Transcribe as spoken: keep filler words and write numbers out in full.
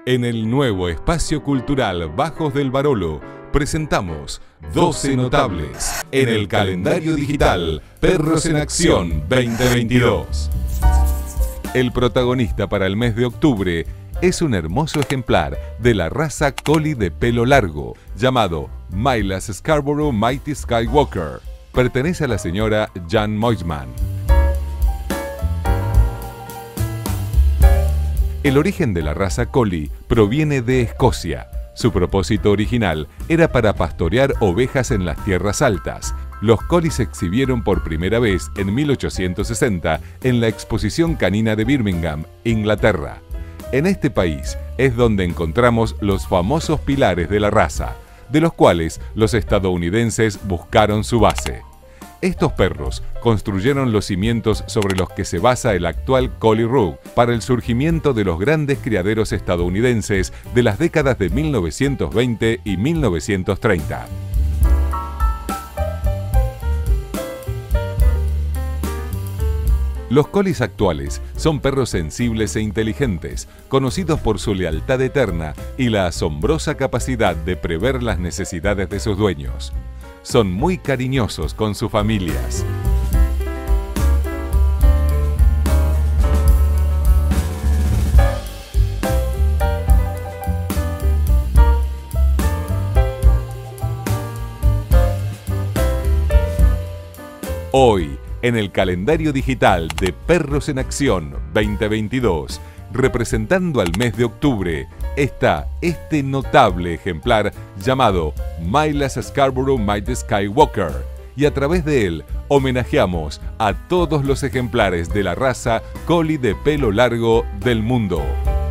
En el nuevo espacio cultural Bajos del Barolo presentamos doce notables en el calendario digital Perros en Acción veinte veintidós. El protagonista para el mes de octubre es un hermoso ejemplar de la raza Collie de pelo largo llamado Milas Scarborough Mighty Skywalker. Pertenece a la señora Jan Moisman. El origen de la raza Collie proviene de Escocia. Su propósito original era para pastorear ovejas en las tierras altas. Los Collies se exhibieron por primera vez en mil ochocientos sesenta en la Exposición Canina de Birmingham, Inglaterra. En este país es donde encontramos los famosos pilares de la raza, de los cuales los estadounidenses buscaron su base. Estos perros construyeron los cimientos sobre los que se basa el actual Collie Rug para el surgimiento de los grandes criaderos estadounidenses de las décadas de mil novecientos veinte y mil novecientos treinta. Los Collies actuales son perros sensibles e inteligentes, conocidos por su lealtad eterna y la asombrosa capacidad de prever las necesidades de sus dueños. Son muy cariñosos con sus familias. Hoy, en el calendario digital de Perros en Acción veinte veintidós, representando al mes de octubre, está este notable ejemplar llamado Milas Scarborough Mighty Skywalker, y a través de él homenajeamos a todos los ejemplares de la raza Collie de pelo largo del mundo.